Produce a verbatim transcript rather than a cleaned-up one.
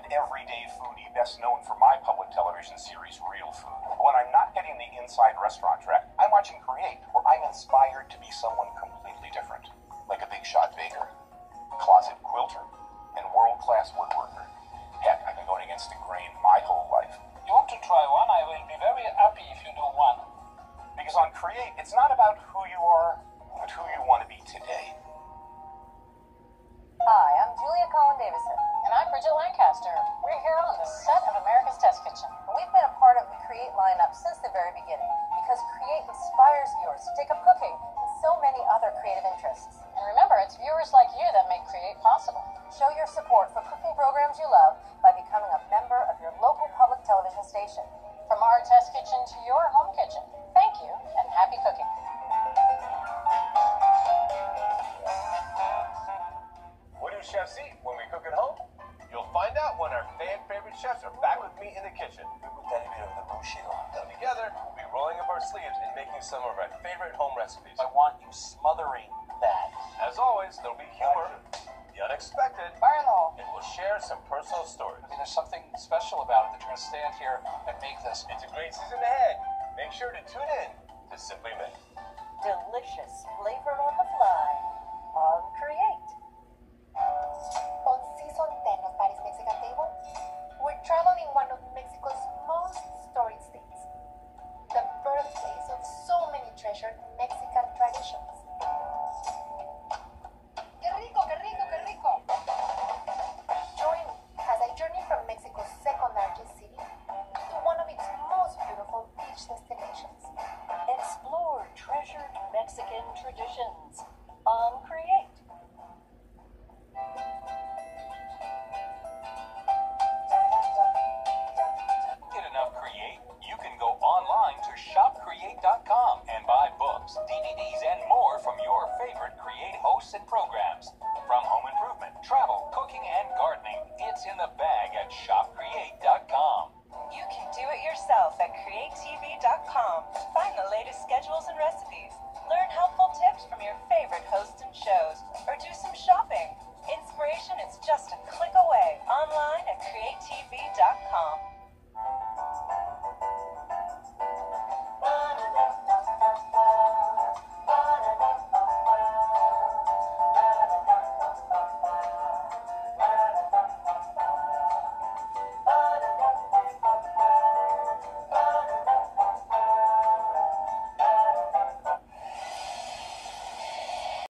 everyday foodie best known for my public television series, Real Food. When I'm not getting the inside restaurant track, I'm watching Create, where I'm inspired to be someone completely different, like a big shot baker, closet quilter, and world-class woodworker. Heck, I've been going against the grain my whole life. You want to try one? I will be very happy if you do one. Because on Create, it's not about who you are, but who you want to be today. Hi, I'm Julia Collin-Davison. And I'm Bridget Lancaster. We're here on the set of America's Test Kitchen. And we've been a part of the Create lineup since the very beginning, because Create inspires viewers to take up cooking and so many other creative interests. And remember, it's viewers like you that make Create possible. Show your support for cooking programs you love by becoming a member of your local public television station. From our test kitchen to your home kitchen, thank you and happy cooking. What do chefs eat when we cook at home? You'll find out when our fan favorite chefs are back with me in the kitchen. And together, we'll be rolling up our sleeves and making some of our favorite home recipes. I want you smothering that. As always, there'll be humor, the unexpected, Fire in the hole. and we'll share some personal stories. I mean, there's something special about it that you're going to stand here and make this. It's a great season ahead. Make sure to tune in to Simply Make. Delicious flavor on the fly on Create. On season ten of Paris Mexican Table, we're traveling one of Mexico's most storied states, the birthplace of so many treasured Mexican traditions. ¡Qué rico, qué rico, qué rico! Join me as I journey from Mexico's second largest city to one of its most beautiful beach destinations. Explore treasured Mexican traditions on Create. Get enough Create? You can go online to shop create dot com and buy books, D V Ds, and more from your favorite Create hosts and programs. From home improvement, travel, cooking, and gardening, it's in the bag at shop create dot com. You can do it yourself at create T V dot com. Find the latest schedules and recipes. Learn helpful tips from your favorite hosts and shows.